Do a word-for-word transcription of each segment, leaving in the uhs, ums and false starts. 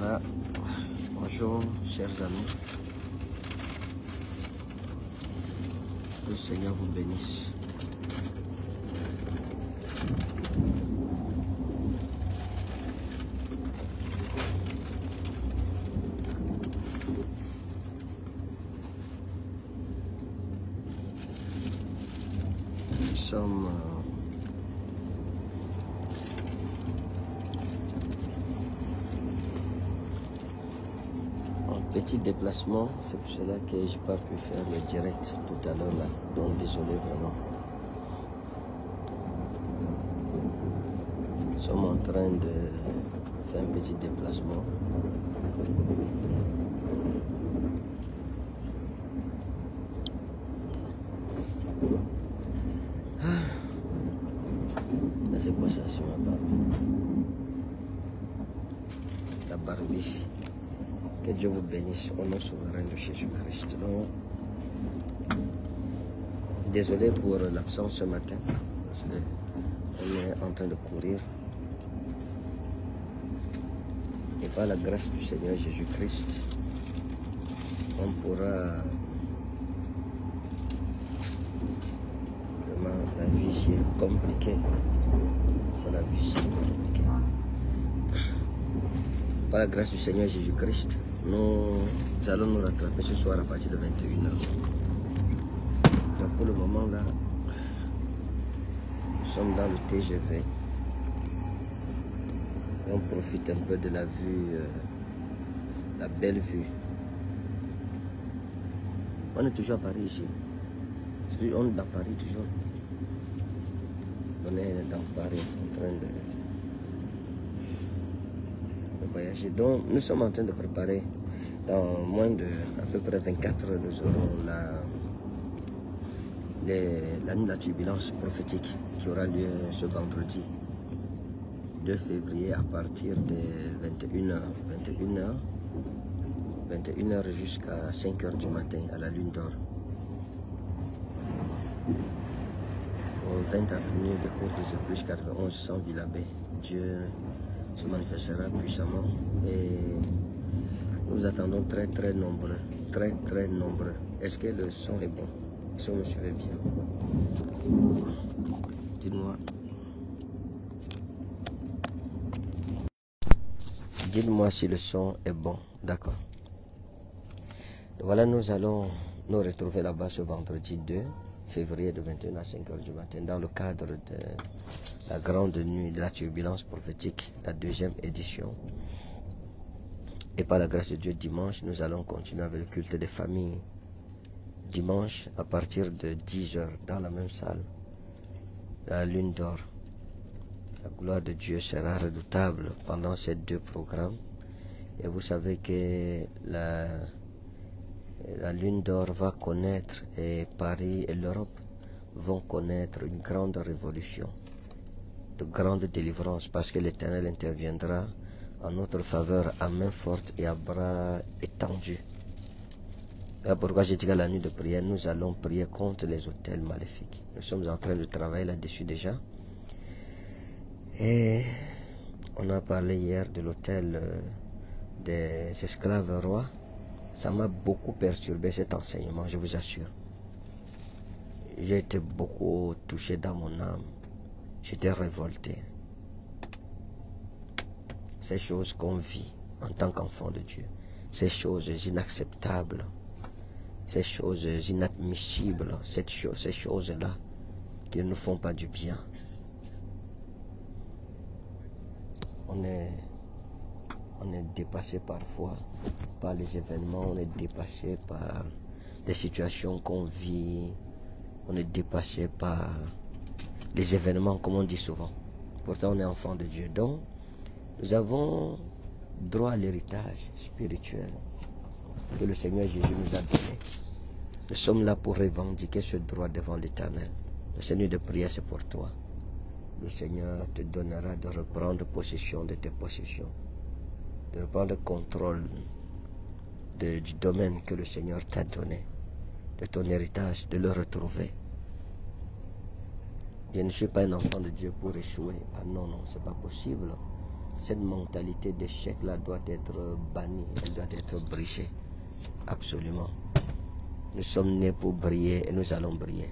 Voilà. Bonjour, chers amis. Que le Seigneur vous bénisse. Nous sommes euh, en petit déplacement, c'est pour cela que je n'ai pas pu faire le direct tout à l'heure là, donc désolé vraiment. Nous sommes en train de faire un petit déplacement. C'est quoi ça sur ma barbe? La barbiche. Que Dieu vous bénisse au nom souverain de Jésus-Christ. Désolé pour l'absence ce matin, parce qu'on est en train de courir. Et par la grâce du Seigneur Jésus-Christ, on pourra... Vraiment, la vie ici est compliquée. La vie ici est compliquée. Par la grâce du Seigneur Jésus-Christ, nous allons nous rattraper ce soir à partir de vingt et une heures. Donc pour le moment là, nous sommes dans le T G V. Et on profite un peu de la vue, euh, la belle vue. On est toujours à Paris ici. On est dans Paris toujours. On est dans Paris en train de, de voyager. Donc nous sommes en train de préparer. Dans moins de à peu près vingt-quatre heures, nous aurons la, les, la nuit de la turbulence prophétique qui aura lieu ce vendredi deux février à partir de vingt et une heures. vingt et une heures. vingt et une heures jusqu'à cinq heures du matin à la Lune d'Or. Au vingt avenue des cours de Zéphus quatre-vingt-onze cent Villabé. Dieu se manifestera puissamment et nous attendons très très nombreux, très très nombreux. Est-ce que le son est bon? Si on me suivait bien. Dites-moi. Dites-moi si le son est bon. D'accord. Voilà, nous allons nous retrouver là-bas ce vendredi deux février de vingt et une à cinq heures du matin dans le cadre de la grande nuit de la turbulence prophétique, la deuxième édition. Et par la grâce de Dieu, dimanche, nous allons continuer avec le culte des familles. Dimanche, à partir de dix heures, dans la même salle, la Lune d'Or. La gloire de Dieu sera redoutable pendant ces deux programmes. Et vous savez que la, la Lune d'Or va connaître, et Paris et l'Europe vont connaître une grande révolution, de grande délivrance, parce que l'Éternel interviendra en notre faveur à main forte et à bras étendus. C'est pourquoi je dis qu'à la nuit de prière, nous allons prier contre les hôtels maléfiques. Nous sommes en train de travailler là-dessus déjà. Et on a parlé hier de l'hôtel des esclaves rois. Ça m'a beaucoup perturbé cet enseignement, je vous assure. J'ai été beaucoup touché dans mon âme. J'étais révolté. Ces choses qu'on vit en tant qu'enfant de Dieu, ces choses inacceptables, ces choses inadmissibles, ces choses, ces choses-là qui ne nous font pas du bien. On est, on est dépassé parfois par les événements, on est dépassé par les situations qu'on vit, on est dépassé par les événements, comme on dit souvent. Pourtant, on est enfant de Dieu. Donc, nous avons droit à l'héritage spirituel que le Seigneur Jésus nous a donné. Nous sommes là pour revendiquer ce droit devant l'Éternel. Le Seigneur de prière, c'est pour toi. Le Seigneur te donnera de reprendre possession de tes possessions, de reprendre contrôle de, du domaine que le Seigneur t'a donné, de ton héritage, de le retrouver. Je ne suis pas un enfant de Dieu pour échouer. Ah non, non, c'est pas possible. cette mentalité d'échec-là doit être bannie, elle doit être brisée. Absolument. Nous sommes nés pour briller et nous allons briller.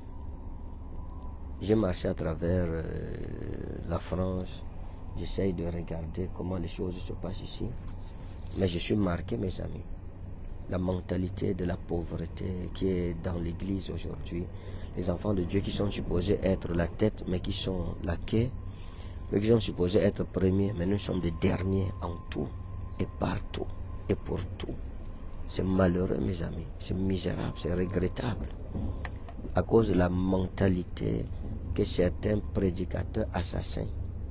J'ai marché à travers euh, la France. J'essaye de regarder comment les choses se passent ici. Mais je suis marqué, mes amis. La mentalité de la pauvreté qui est dans l'église aujourd'hui. Les enfants de Dieu qui sont supposés être la tête, mais qui sont la queue. Eux qui sont supposés être premiers, mais nous sommes des derniers en tout, et partout, et pour tout. C'est malheureux, mes amis. C'est misérable, c'est regrettable. À cause de la mentalité que certains prédicateurs assassins,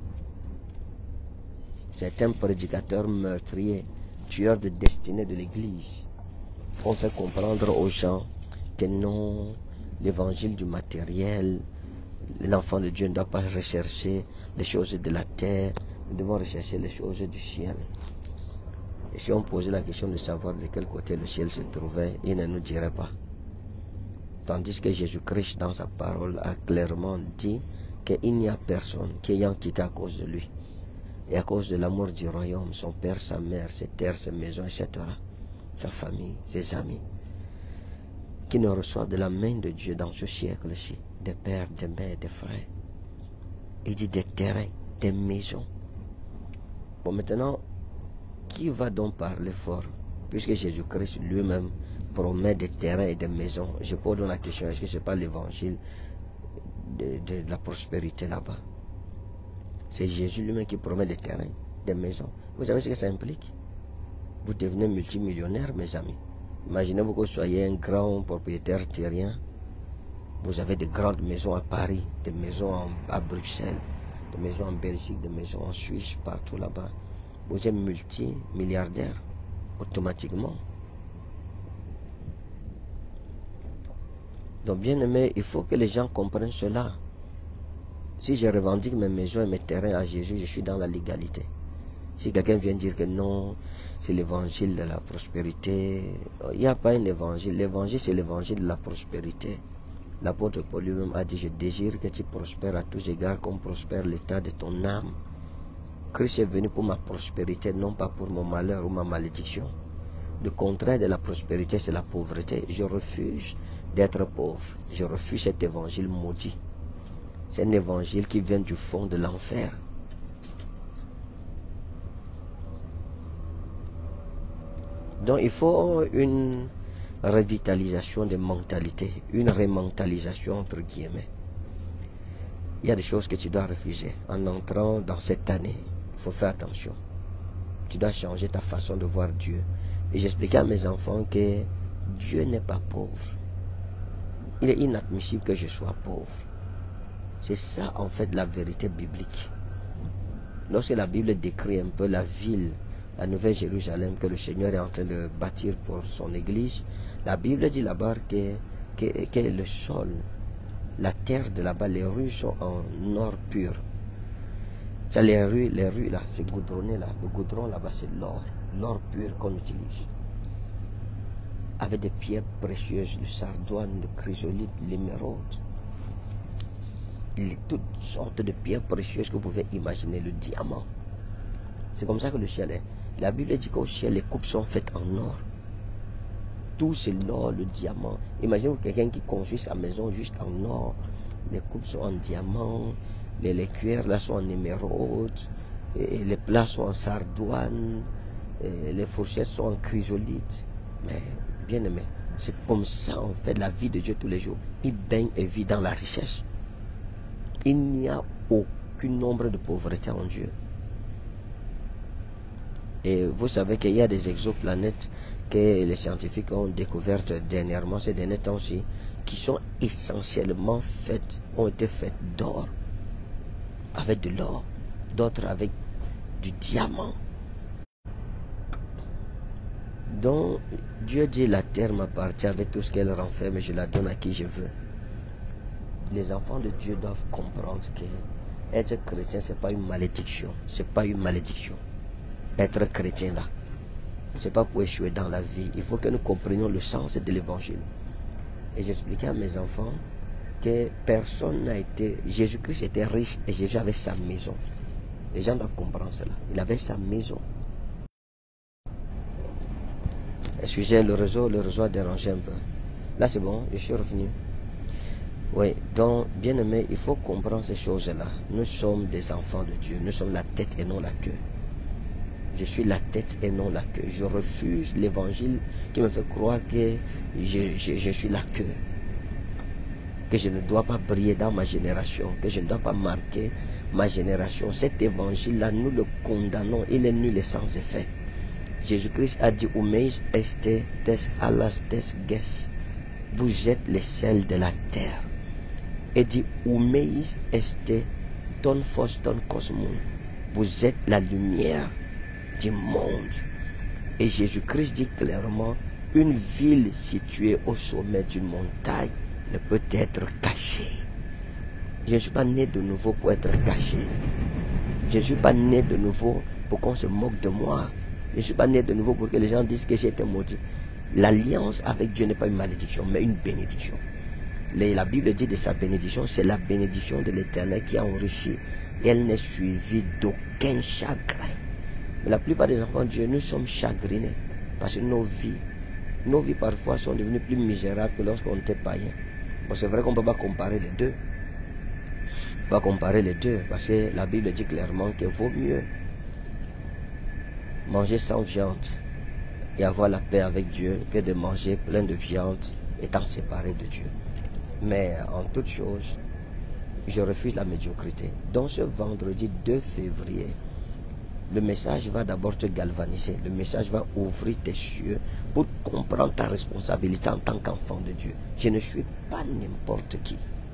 certains prédicateurs meurtriers, tueurs de destinée de l'Église, ont fait comprendre aux gens que non, l'évangile du matériel, l'enfant de Dieu ne doit pas rechercher les choses de la terre, nous devons rechercher les choses du ciel. Et si on posait la question de savoir de quel côté le ciel se trouvait, il ne nous dirait pas. Tandis que Jésus-Christ, dans sa parole, a clairement dit qu'il n'y a personne qui ayant quitté à cause de lui, et à cause de l'amour du royaume, son père, sa mère, ses terres, ses maisons, et cetera, sa famille, ses amis, qui ne reçoivent de la main de Dieu dans ce siècle-ci, des pères, des mères, des frères. Il dit des terrains, des maisons. Bon, maintenant, qui va donc parler fort? Puisque Jésus-Christ lui-même promet des terrains et des maisons. Je pose donc la question, est-ce que ce n'est pas l'évangile de, de, de la prospérité là-bas? C'est Jésus lui-même qui promet des terrains, des maisons. Vous savez ce que ça implique? Vous devenez multimillionnaire, mes amis. Imaginez-vous que vous soyez un grand propriétaire terrien. Vous avez de grandes maisons à Paris, des maisons en, à Bruxelles, des maisons en Belgique, des maisons en Suisse, partout là-bas. Vous êtes multimilliardaire, automatiquement. Donc, bien aimé, il faut que les gens comprennent cela. Si je revendique mes maisons et mes terrains à Jésus, je suis dans la légalité. Si quelqu'un vient dire que non, c'est l'évangile de la prospérité, il n'y a pas un évangile. L'évangile, c'est l'évangile de la prospérité. L'apôtre Paul lui-même a dit, je désire que tu prospères à tous égards comme prospère l'état de ton âme. Christ est venu pour ma prospérité, non pas pour mon malheur ou ma malédiction. Le contraire de la prospérité, c'est la pauvreté. Je refuse d'être pauvre. Je refuse cet évangile maudit. C'est un évangile qui vient du fond de l'enfer. Donc il faut une revitalisation des mentalités, une rementalisation entre guillemets. Il y a des choses que tu dois refuser. En entrant dans cette année, il faut faire attention. Tu dois changer ta façon de voir Dieu. Et j'expliquais à mes enfants que Dieu n'est pas pauvre. Il est inadmissible que je sois pauvre. C'est ça en fait la vérité biblique. Lorsque la Bible décrit un peu la ville, la Nouvelle Jérusalem que le Seigneur est en train de bâtir pour son église, la Bible dit là-bas que, que, que le sol, la terre de là-bas, les rues sont en or pur. Ça, les rues, les rues là, c'est goudronné là. Le goudron là-bas, c'est l'or, l'or pur qu'on utilise. Avec des pierres précieuses, le sardoine, le chrysolite, l'émeraude. Toutes sortes de pierres précieuses que vous pouvez imaginer, le diamant. C'est comme ça que le ciel est. La Bible dit qu'au ciel, les coupes sont faites en or. Tout c'est l'or, le diamant. Imaginez quelqu'un qui construit sa maison juste en or. Les coupes sont en diamant, les, les cuillères là sont en émeraude, et les plats sont en sardoine, et les fourchettes sont en chrysolite. Mais bien aimé, c'est comme ça en fait la vie de Dieu tous les jours. Il baigne et vit dans la richesse. Il n'y a aucun nombre de pauvreté en Dieu. Et vous savez qu'il y a des exoplanètes que les scientifiques ont découvertes dernièrement, ces derniers temps aussi, qui sont essentiellement faites, ont été faites d'or, avec de l'or, d'autres avec du diamant. Donc, Dieu dit, la terre m'appartient avec tout ce qu'elle renferme et je la donne à qui je veux. Les enfants de Dieu doivent comprendre que être chrétien, ce n'est pas une malédiction. Ce n'est pas une malédiction. Être chrétien là, c'est pas pour échouer dans la vie. Il faut que nous comprenions le sens de l'évangile. Et j'expliquais à mes enfants que personne n'a été... Jésus-Christ était riche et Jésus avait sa maison. Les gens doivent comprendre cela. Il avait sa maison. Excusez le réseau, le réseau a dérangé un peu. Là c'est bon, je suis revenu. Oui, donc bien aimé, il faut comprendre ces choses-là. Nous sommes des enfants de Dieu. Nous sommes la tête et non la queue. Je suis la tête et non la queue. Je refuse l'évangile qui me fait croire que je, je, je suis la queue. Que je ne dois pas briller dans ma génération. Que je ne dois pas marquer ma génération. Cet évangile-là, nous le condamnons. Il est nul et sans effet. Jésus-Christ a dit, Umeis este tes alas tes ges. Vous êtes les sels de la terre. Et dit, Umeis este ton fos ton cosmon. Vous êtes la lumière du monde. Et Jésus-Christ dit clairement, une ville située au sommet d'une montagne ne peut être cachée. Je ne suis pas né de nouveau pour être caché. Je ne suis pas né de nouveau pour qu'on se moque de moi. Je ne suis pas né de nouveau pour que les gens disent que j'ai été maudit. L'alliance avec Dieu n'est pas une malédiction, mais une bénédiction. La Bible dit de sa bénédiction, c'est la bénédiction de l'Éternel qui a enrichi. Et elle n'est suivie d'aucun chagrin. Mais la plupart des enfants de Dieu, nous sommes chagrinés. Parce que nos vies, nos vies parfois sont devenues plus misérables que lorsqu'on était païen. Bon, c'est vrai qu'on ne peut pas comparer les deux. On ne peut pas comparer les deux. Parce que la Bible dit clairement qu'il vaut mieux manger sans viande et avoir la paix avec Dieu que de manger plein de viande étant séparé de Dieu. Mais en toute chose, je refuse la médiocrité. Donc ce vendredi deux février, le message va d'abord te galvaniser. Le message va ouvrir tes yeux pour comprendre ta responsabilité en tant qu'enfant de Dieu. Je ne suis pas n'importe qui.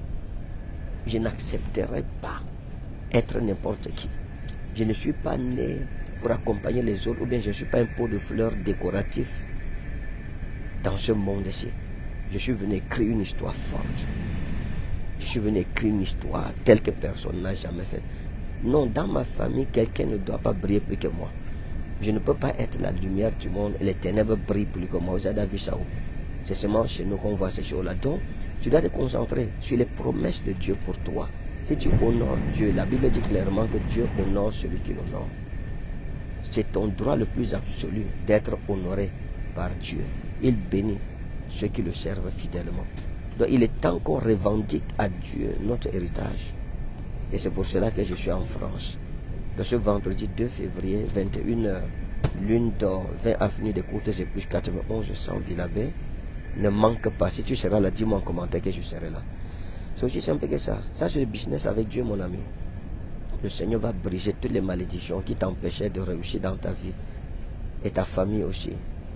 Je n'accepterai pas être n'importe qui. Je ne suis pas né pour accompagner les autres, ou bien je ne suis pas un pot de fleurs décoratif dans ce monde-ci. Je suis venu écrire une histoire forte. Je suis venu écrire une histoire telle que personne n'a jamais faite. Non, dans ma famille, quelqu'un ne doit pas briller plus que moi. Je ne peux pas être la lumière du monde et les ténèbres brillent plus que moi. Vous avez vu ça où? C'est seulement chez nous qu'on voit ces choses-là. Donc, tu dois te concentrer sur les promesses de Dieu pour toi. Si tu honores Dieu, la Bible dit clairement que Dieu honore celui qui l'honore. C'est ton droit le plus absolu d'être honoré par Dieu. Il bénit ceux qui le servent fidèlement. Donc, il est temps qu'on revendique à Dieu notre héritage. Et c'est pour cela que je suis en France. De ce vendredi deux février, vingt et une heures, Lune d'Or, vingt avenue des Courtes Épluches, quatre-vingt-onze cent Villabé. Ne manque pas. Si tu seras là, dis-moi en commentaire que je serai là. C'est aussi simple que ça. Ça, c'est le business avec Dieu, mon ami. Le Seigneur va briser toutes les malédictions qui t'empêchaient de réussir dans ta vie. Et ta famille aussi.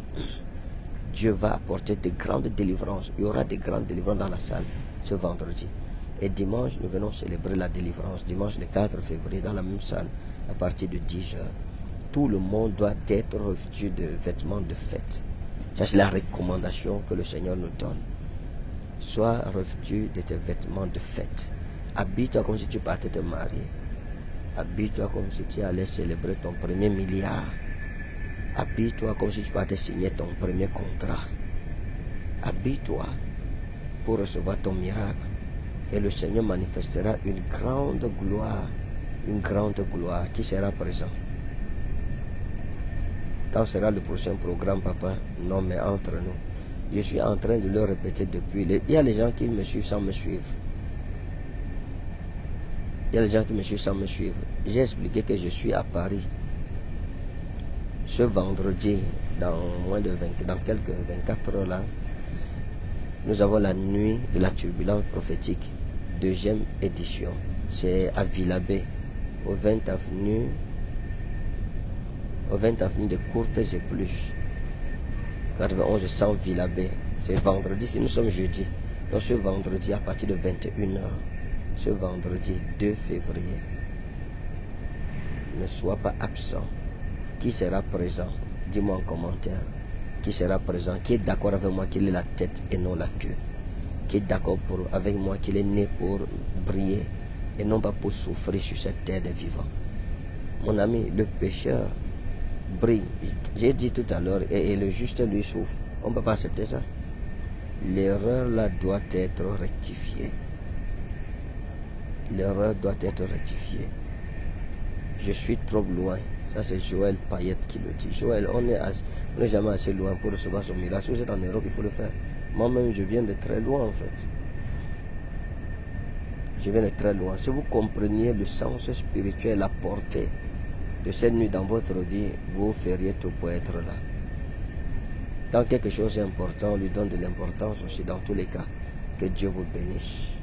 Dieu va apporter de grandes délivrances. Il y aura de grandes délivrances dans la salle ce vendredi. Et dimanche, nous venons célébrer la délivrance. Dimanche le quatre février, dans la même salle, à partir de dix heures. Tout le monde doit être revêtu de vêtements de fête. Ça, c'est la recommandation que le Seigneur nous donne. Sois revêtu de tes vêtements de fête. Habille-toi comme si tu partais te marier. Habille-toi comme si tu allais célébrer ton premier milliard. Habille-toi comme si tu partais signer ton premier contrat. Habille-toi pour recevoir ton miracle. Et le Seigneur manifestera une grande gloire, une grande gloire qui sera présent. Quand sera le prochain programme, papa? Non, mais entre nous. Je suis en train de le répéter depuis. Il y a les gens qui me suivent sans me suivre. Il y a les gens qui me suivent sans me suivre. J'ai expliqué que je suis à Paris. Ce vendredi, dans moins de vingt, dans quelques vingt-quatre heures là, nous avons la nuit de la turbulence prophétique, deuxième édition. C'est à Villabé, au vingt avenue, au vingt avenue des Courtes Épluches, quatre-vingt-onze cent Villabé. C'est vendredi, si nous sommes jeudi. Donc ce vendredi à partir de vingt et une heures, ce vendredi deux février, ne sois pas absent. Qui sera présent? Dis-moi en commentaire. Qui sera présent? Qui est d'accord avec moi qu'il est la tête et non la queue? Qui est d'accord avec moi qu'il est né pour briller et non pas pour souffrir sur cette terre des vivants? Mon ami, le pécheur brille. J'ai dit tout à l'heure, et, et le juste lui souffre. On ne peut pas accepter ça. L'erreur là doit être rectifiée. L'erreur doit être rectifiée. Je suis trop loin. Ça, c'est Joël Payette qui le dit. Joël, on n'est on est jamais assez loin pour recevoir son miracle. Si vous êtes en Europe, il faut le faire. Moi-même, je viens de très loin, en fait. Je viens de très loin. Si vous compreniez le sens spirituel, la portée de cette nuit dans votre vie, vous feriez tout pour être là. Quand quelque chose est important, on lui donne de l'importance aussi dans tous les cas. Que Dieu vous bénisse.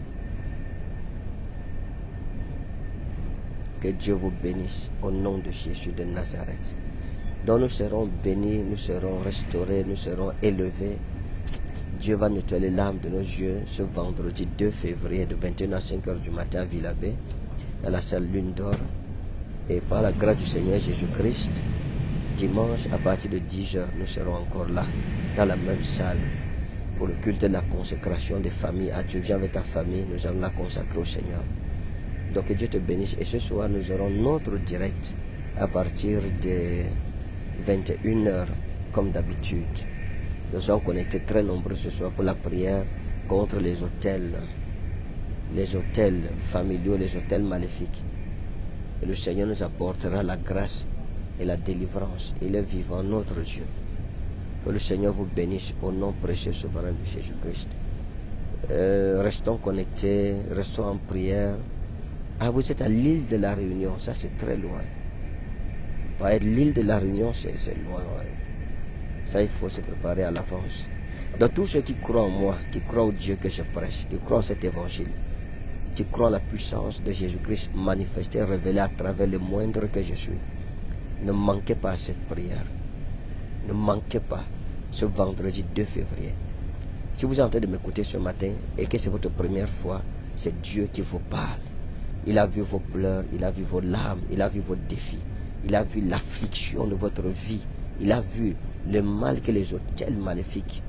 Que Dieu vous bénisse au nom de Jésus de Nazareth. Donc nous serons bénis, nous serons restaurés, nous serons élevés. Dieu va nettoyer l'âme de nos yeux ce vendredi deux février de vingt et une à cinq heures du matin à Villabé, à la salle Lune d'Or. Et par la grâce du Seigneur Jésus-Christ, dimanche à partir de dix heures, nous serons encore là, dans la même salle, pour le culte de la consécration des familles. À Dieu, viens avec ta famille, nous allons la consacrer au Seigneur. Donc que Dieu te bénisse. Et ce soir, nous aurons notre direct à partir de vingt et une heures, comme d'habitude. Nous sommes connectés très nombreux ce soir pour la prière contre les hôtels, les hôtels familiaux, les hôtels maléfiques. Et le Seigneur nous apportera la grâce et la délivrance. Il est vivant, notre Dieu. Que le Seigneur vous bénisse au nom précieux souverain de Jésus-Christ. Euh, restons connectés, restons en prière. Ah, vous êtes à l'île de la Réunion, ça c'est très loin. Pas être l'île de la Réunion, c'est loin. Ouais. Ça, il faut se préparer à l'avance. Donc tous ceux qui croient en moi, qui croient au Dieu que je prêche, qui croient en cet évangile, qui croient en la puissance de Jésus-Christ manifestée, révélée à travers le moindre que je suis, ne manquez pas à cette prière. Ne manquez pas ce vendredi deux février. Si vous êtes en train de m'écouter ce matin et que c'est votre première fois, c'est Dieu qui vous parle. Il a vu vos pleurs, il a vu vos larmes, il a vu vos défis, il a vu l'affliction de votre vie, il a vu le mal que les hôtels maléfiques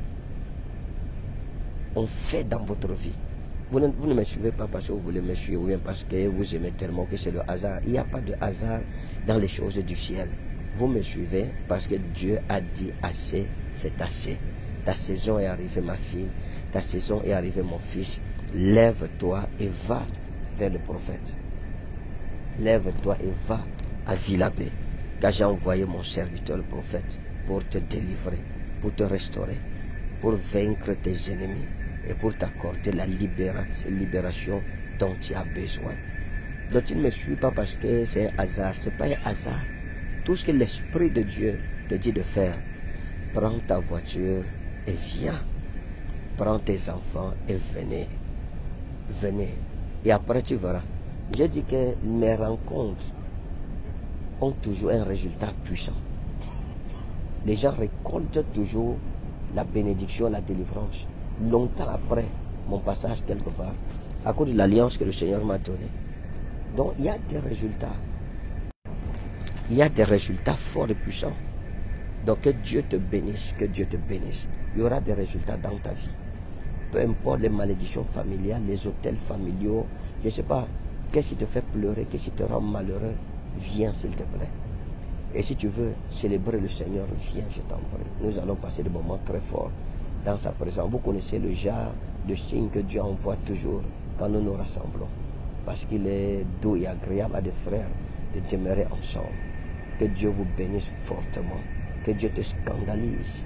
ont fait dans votre vie. Vous ne, vous ne me suivez pas parce que vous voulez me suivre ou bien parce que vous aimez tellement que c'est le hasard. Il n'y a pas de hasard dans les choses du ciel. Vous me suivez parce que Dieu a dit assez, c'est assez. Ta saison est arrivée, ma fille. Ta saison est arrivée, mon fils. Lève-toi et va vers le prophète. Lève-toi et va à Villabé. Car j'ai envoyé mon serviteur, le prophète, pour te délivrer, pour te restaurer, pour vaincre tes ennemis et pour t'accorder la libération dont tu as besoin. Donc tu ne me suis pas parce que c'est un hasard, ce n'est pas un hasard. Tout ce que l'Esprit de Dieu te dit de faire, prends ta voiture et viens. Prends tes enfants et venez. Venez. Et après tu verras. Je dis que mes rencontres ont toujours un résultat puissant. Les gens récoltent toujours la bénédiction, la délivrance. Longtemps après mon passage quelque part, à cause de l'alliance que le Seigneur m'a donnée. Donc il y a des résultats. Il y a des résultats forts et puissants. Donc que Dieu te bénisse, que Dieu te bénisse. Il y aura des résultats dans ta vie. Peu importe les malédictions familiales, les hôtels familiaux, je ne sais pas, qu'est-ce qui te fait pleurer, qu'est-ce qui te rend malheureux, viens s'il te plaît. Et si tu veux célébrer le Seigneur, viens, je t'en prie. Nous allons passer des moments très forts dans sa présence. Vous connaissez le genre de signe que Dieu envoie toujours quand nous nous rassemblons. Parce qu'il est doux et agréable à des frères de demeurer ensemble. Que Dieu vous bénisse fortement. Que Dieu te scandalise.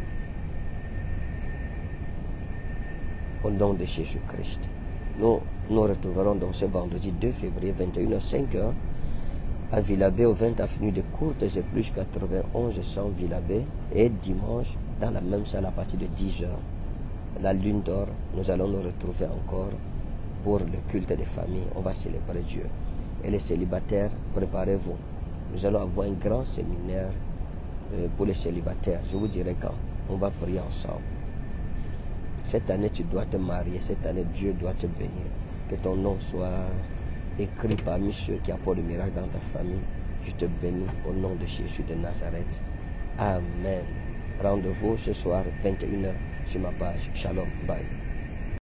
Au nom de Jésus-Christ. Nous nous retrouverons donc ce vendredi deux février, vingt et une heures cinq à Villabé, au vingt avenue de Courtes et plus quatre-vingt-onze cent Villabé. Et dimanche, dans la même salle à partir de dix heures, la Lune d'Or, nous allons nous retrouver encore pour le culte des familles. On va célébrer Dieu. Et les célibataires, préparez-vous. Nous allons avoir un grand séminaire euh, pour les célibataires. Je vous dirai quand. On va prier ensemble. Cette année, tu dois te marier. Cette année, Dieu doit te bénir. Que ton nom soit écrit parmi ceux qui apportent le miracle dans ta famille. Je te bénis au nom de Jésus de Nazareth. Amen. Rendez-vous ce soir, vingt et une heures, sur ma page. Shalom. Bye.